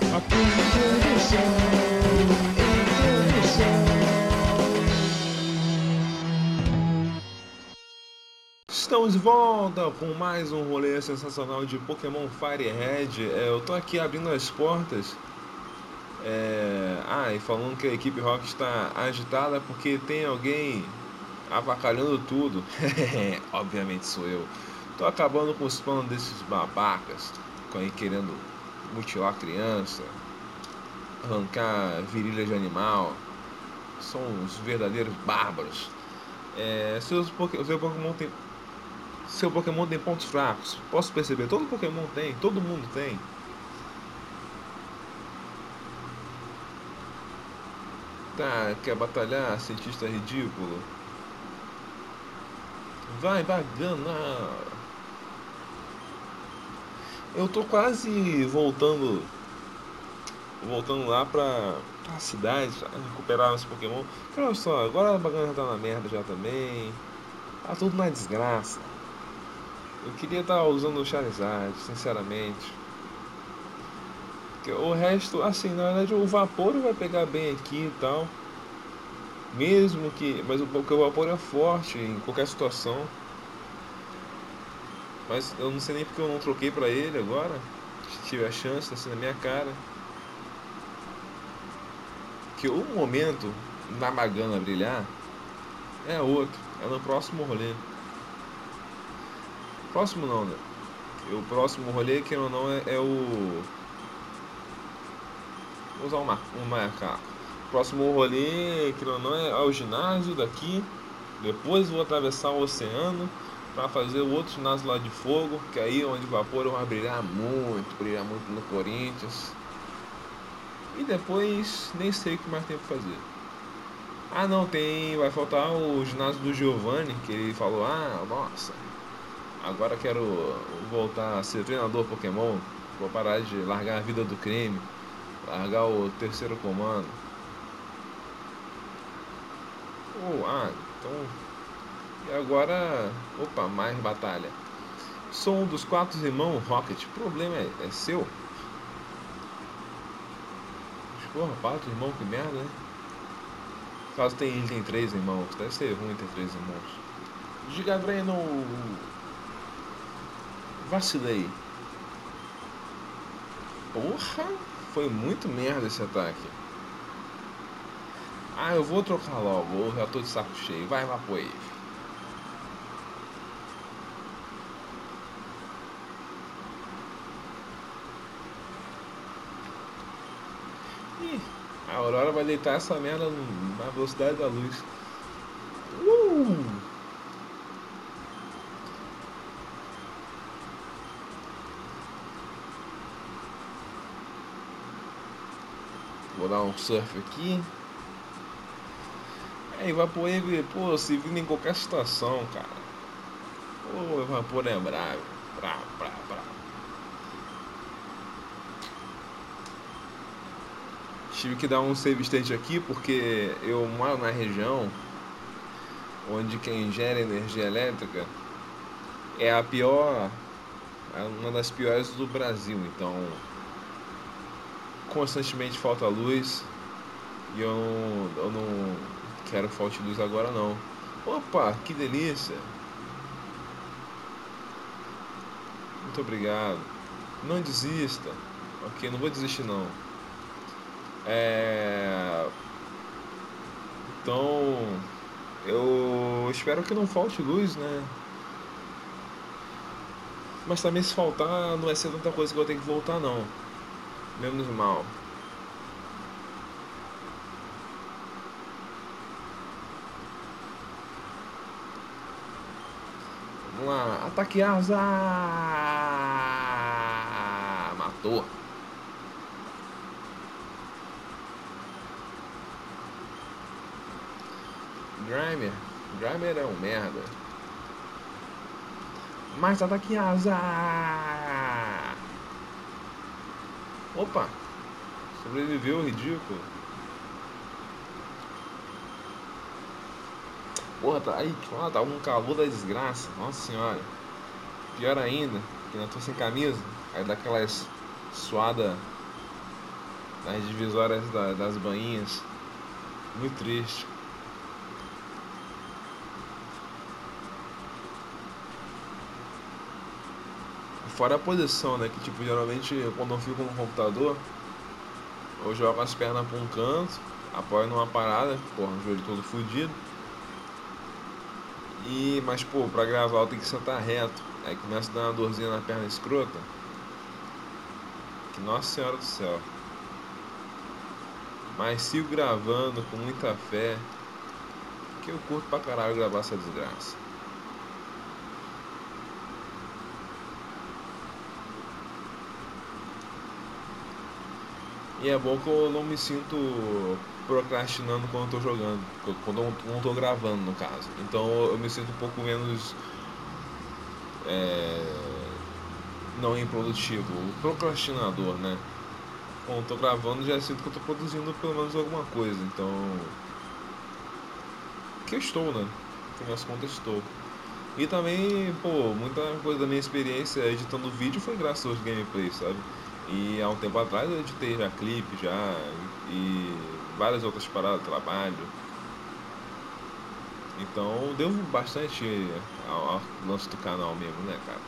Aqui introdução, Estamos de volta com mais um rolê sensacional de Pokémon Fire Red. Eu tô aqui abrindo as portas. E falando que a equipe Rock está agitada porque tem alguém avacalhando tudo. Obviamente sou eu. Tô acabando com os planos desses babacas, aí querendo mutilar criança, arrancar virilha de animal. São os verdadeiros bárbaros. Seu Pokémon tem pontos fracos. Posso perceber, todo Pokémon tem, todo mundo tem. Tá, quer batalhar, cientista ridículo? Vai, bagana! Eu tô quase voltando lá pra cidade, pra recuperar meus Pokémon. Porque olha só, agora a bagana já tá na merda já também. Tá tudo na desgraça. Eu queria estar usando o Charizard, sinceramente. Porque o resto, assim, na verdade o Vaporeon vai pegar bem aqui e tal. Mesmo que. Mas porque o Vaporeon é forte em qualquer situação. Mas eu não sei nem porque eu não troquei pra ele agora. Tive a chance, assim, na minha cara. Que o momento na Magana brilhar é outro. É no próximo rolê. Próximo não, né? O próximo rolê, que ou não, é o. Vou usar um macaco. Próximo rolê, que ou não, é o ginásio daqui. Depois vou atravessar o oceano para fazer o outro ginásio lá de fogo, que aí é onde o vapor vai brilhar muito no Corinthians. E depois nem sei o que mais tem pra fazer. Ah não, vai faltar o ginásio do Giovanni, que ele falou, nossa, agora quero voltar a ser treinador Pokémon, vou parar de largar a vida do crime, largar o terceiro comando. Então. E agora. Opa, mais batalha. Sou um dos 4 irmãos Rocket. O problema é seu? Porra, 4 irmãos, que merda, né? Caso ele tem 3 irmãos. Deve ser ruim ter 3 irmãos. Giga Breno. Vacilei. Porra, foi muito merda esse ataque. Eu vou trocar logo. Eu já tô de saco cheio. Vai, Vaporwave. Ih, a Aurora vai deitar essa merda na velocidade da luz. Uh! Vou dar um surf aqui. Vaporwave, pô, se vindo em qualquer situação, cara. Pô, Vapor é bravo. Bravo, bravo, bravo. Tive que dar um save state aqui porque eu moro na região onde quem gera energia elétrica é a pior, é uma das piores do Brasil. Então, constantemente falta luz e eu não quero falte luz agora não. Opa, que delícia! Muito obrigado. Não desista. Ok, não vou desistir não. É... Então, eu espero que não falte luz, né? Mas também se faltar, não vai ser tanta coisa que eu tenho que voltar não. Menos mal. Vamos lá, ataque asa! Matou. Grimer. Grimer é um merda. Mais ataque asa! Opa! Sobreviveu, ridículo. Porra, tá um calor da desgraça. Nossa senhora. Pior ainda, que eu tô sem camisa. Aí dá aquela suada nas divisórias das bainhas. Muito triste. Fora a posição, né? Que tipo, geralmente quando eu fico no computador, eu jogo as pernas pra um canto, apoio numa parada, porra, o joelho todo fudido. Mas pô, pra gravar eu tenho que sentar reto. Aí começa a dar uma dorzinha na perna escrota. Que nossa senhora do céu. Mas sigo gravando com muita fé. Que eu curto pra caralho gravar essa desgraça. E é bom que eu não me sinto procrastinando quando eu tô jogando. Quando eu não tô gravando, no caso. Então eu me sinto um pouco menos. É, não improdutivo. Procrastinador, né? Quando eu tô gravando, já sinto que eu tô produzindo pelo menos alguma coisa. Então. Que eu estou, né? No fim das contas, estou. E também, pô, muita coisa da minha experiência editando vídeo foi graças aos gameplays, sabe? E há um tempo atrás eu editei já clipe, já, e várias outras paradas, trabalho. Então devo bastante ao lance do canal mesmo, né, cara?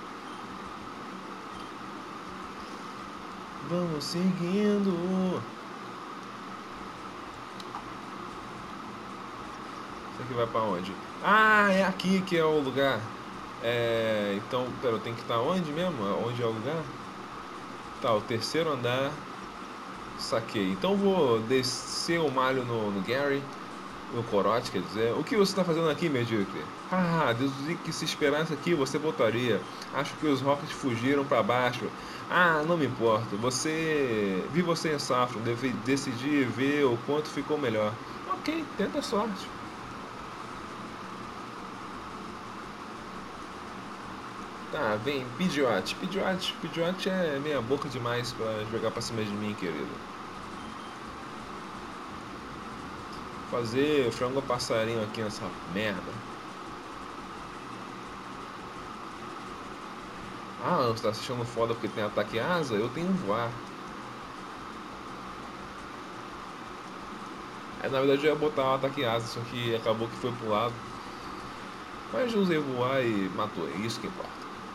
Vamos seguindo. Isso aqui vai pra onde? Ah, é aqui que é o lugar. Então, pera, eu tenho que estar onde mesmo? Onde é o lugar? Tá, o terceiro andar. Saquei. Então vou descer o malho no Gary, no corote, quer dizer. O que você está fazendo aqui, medíocre? Ah, deduzi que se esperasse aqui você voltaria. Acho que os Rockets fugiram para baixo. Ah, não me importo. Vi você em Saffron. Decidi ver o quanto ficou melhor. Ok, tenta a sorte. Tá, vem, Pidgeot. Pidgeot é meia boca demais para jogar pra cima de mim, querido. Fazer frango passarinho aqui nessa merda. Ah, você tá se achando foda porque tem ataque asa? Eu tenho voar. Na verdade eu ia botar um ataque asa, só que acabou que foi pro lado. Mas eu usei voar e matou, é isso que importa.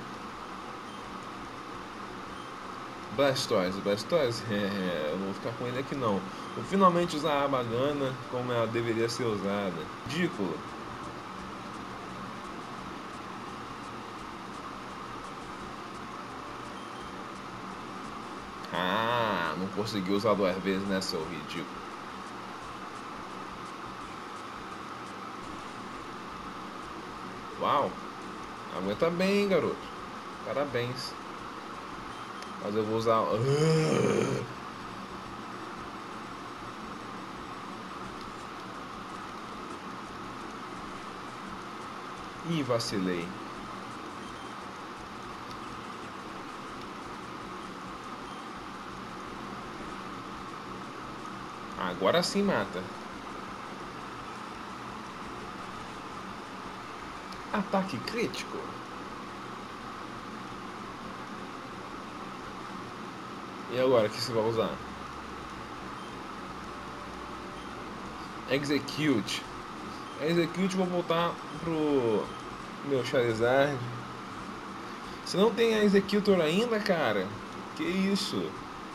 Blastoise, eu não vou ficar com ele aqui não. Vou finalmente usar a Abagana como ela deveria ser usada. Ridículo. Ah, não consegui usar duas vezes, né, seu ridículo. Uau, aguenta bem, hein, garoto. Parabéns. Mas eu vou usar. Ih, vacilei. Agora sim mata. Ataque crítico. E agora, o que você vai usar? Execute. Execute, vou voltar pro meu Charizard. Você não tem a Executor ainda, cara? Que isso?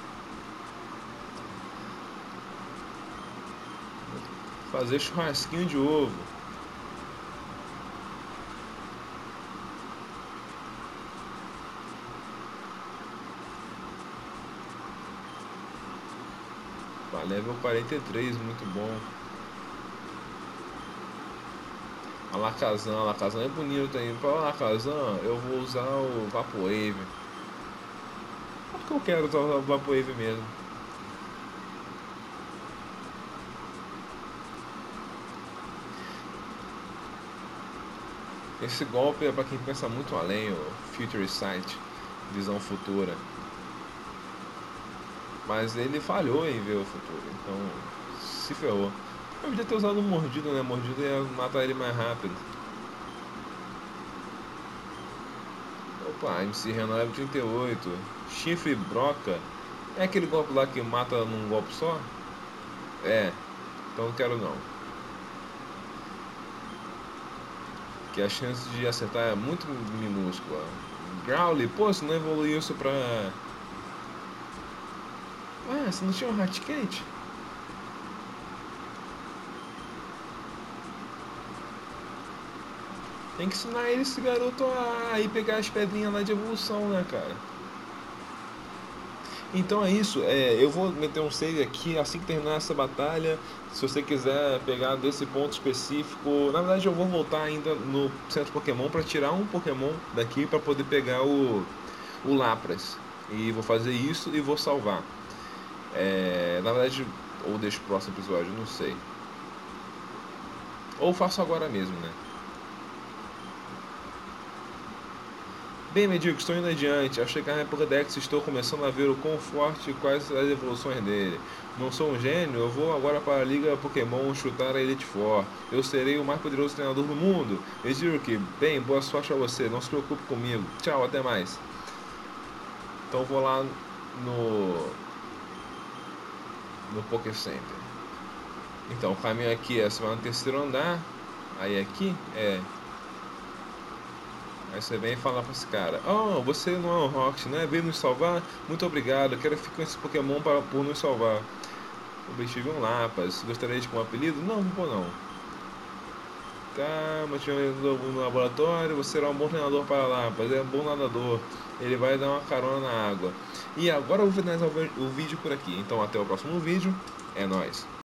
Fazer churrasquinho de ovo. Pá, level 43, muito bom. Alakazam é bonito aí. Para Alakazam, eu vou usar o Vaporwave. Porque eu quero usar o Vaporwave mesmo. Esse golpe é pra quem pensa muito além, o Future Sight, visão futura. Mas ele falhou em ver o futuro, então se ferrou. Eu podia ter usado um mordido, né? Mordido ia matar ele mais rápido. Opa, MC Reno level 38. Chifre broca. É aquele golpe lá que mata num golpe só? É, então não quero não. Que a chance de acertar é muito minúscula. Growly, pô, você não evoluiu isso pra... Ah, você não tinha um Raticate? Tem que ensinar esse garoto a ir pegar as pedrinhas lá de evolução, né, cara? Então é isso, eu vou meter um save aqui assim que terminar essa batalha. Se você quiser pegar desse ponto específico, na verdade eu vou voltar ainda no centro Pokémon para tirar um Pokémon daqui para poder pegar o Lapras. E vou fazer isso e vou salvar. Na verdade, ou deixo pro próximo episódio, não sei. Ou faço agora mesmo, né? Bem, Medico, estou indo adiante. Ao chegar na Pokédex, estou começando a ver o quão forte e quais as evoluções dele. Não sou um gênio, eu vou agora para a Liga Pokémon chutar a Elite Four. Eu serei o mais poderoso treinador do mundo. Medico, bem, boa sorte a você. Não se preocupe comigo. Tchau, até mais. Então vou lá no Poké Center. Então, o caminho aqui é você vai no terceiro andar. Aí aqui é. Aí você vem e fala pra esse cara: Oh, você não é um Rocket, né? Veio nos salvar? Muito obrigado, eu quero ficar com esse Pokémon por nos salvar. O bicho viu um Lapas, gostaria de pôr um apelido? Não, não vou não. Tá, mas tinha no laboratório, você será um bom treinador para Lapas, é um bom nadador. Ele vai dar uma carona na água. E agora eu vou finalizar o vídeo por aqui. Então até o próximo vídeo. É nóis.